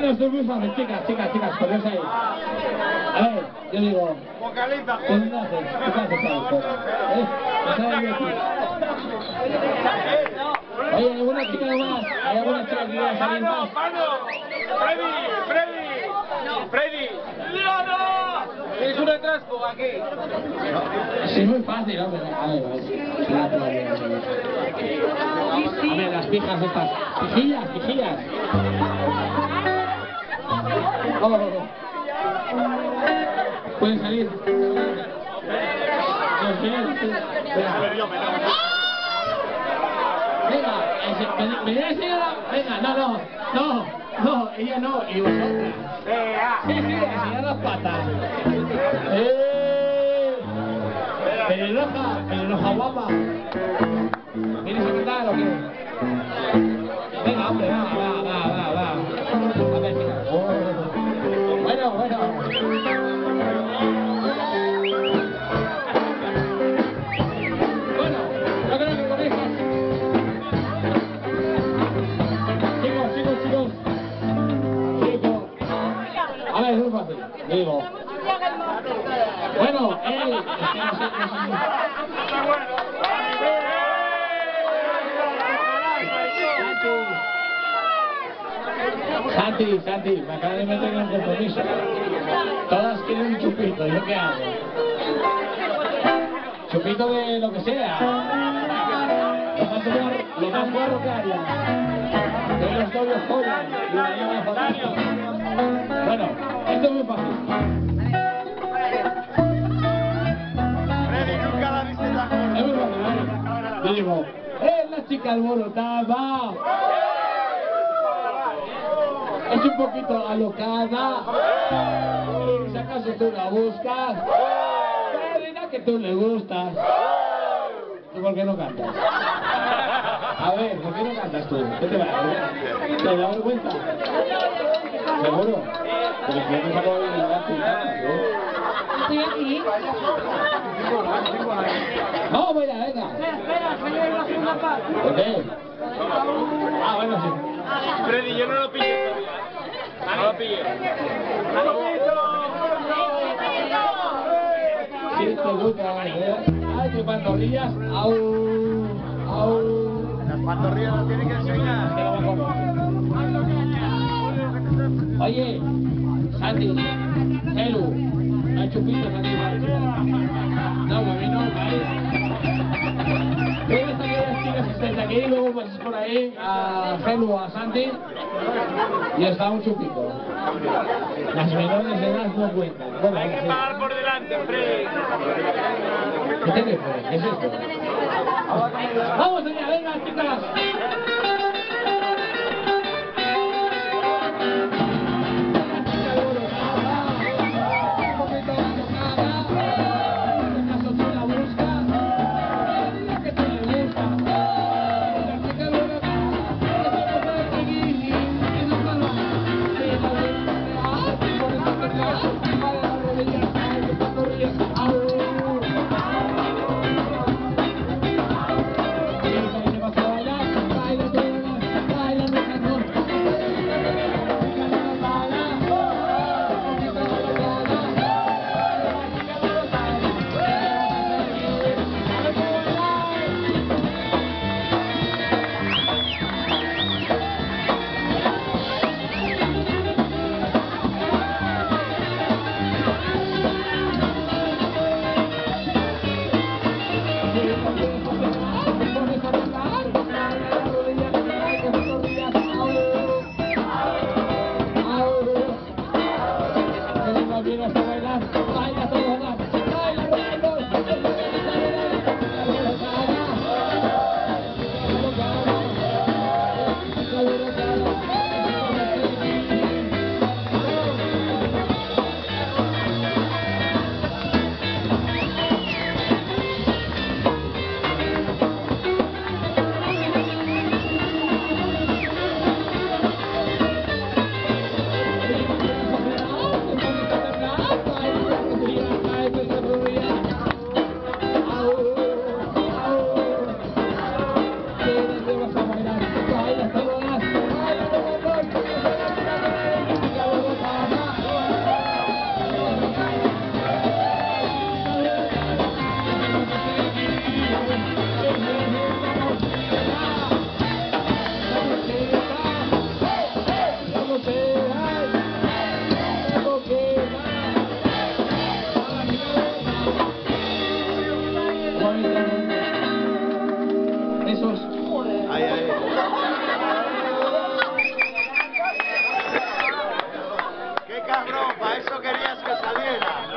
Bueno, esto es muy fácil, chicas, poneos ahí. A ver, yo digo... Vocaliza. ¿Qué haces? ¿Qué haces, Pablo? Oye, ¿alguna chica más? ¿Hay alguna chica que quiera salir más? Freddy. ¡Leona! ¿Tienes un retrasco aquí? Sí, es muy fácil, hombre. A ver, las pijas estas. Pijillas. ¿Pueden salir? Venga, venid a señora. Venga, no, ella no, y vosotras. Sí, enseñar las patas. Pelirroja guapa. ¿Quieres invitar o qué? Venga, hombre, va. A ver, mira. Bueno. Yo creo que con eso. Chicos. A ver, es muy fácil. Digo. Bueno, él. Santi, me acaba de meter en un compromiso. Todas quieren un chupito, ¿yo qué hago? Chupito de lo que sea. Lo más guarro que haya. Que los novios jodan y la llama fatal. Bueno, esto es muy fácil. Nunca la viste tan gorda. Es muy fácil, ¿vale? Yo digo, la chica alborotada. Es un poquito alocada. Si acaso tú la buscas, pero dirá que tú le gustas. ¿Tú por qué no cantas? A ver, ¿por qué no cantas tú? ¿Qué te va? ¿Te da vergüenza? ¿Seguro? Porque si no te saco de la gato y cantas, ¿no? Estoy aquí. Vamos, venga. Espera, voy a ir a la segunda parte. ¿Por qué? Bueno, sí. Freddy, yo no lo pillé todavía. No lo pillé. Sí, te gusta, Ay, qué pantorrillas. Au. Las pantorrillas las tienen que enseñar. Oye, Santi, Helu, hay chupitos aquí. No, mami, no, vale. Todas aquellas chicas que estáis aquí, luego pasas por ahí a Helu, a Santi, y os da un chupito. Las menores de edad no cuentan. Bueno, Hay que pagar por delante, Freddy. ¿Qué te crees? ¿Qué es esto? ¡Vamos allá, venga, chicas! Baila, Ahí, ahí. ¡Qué cabrón! Para eso querías que saliera.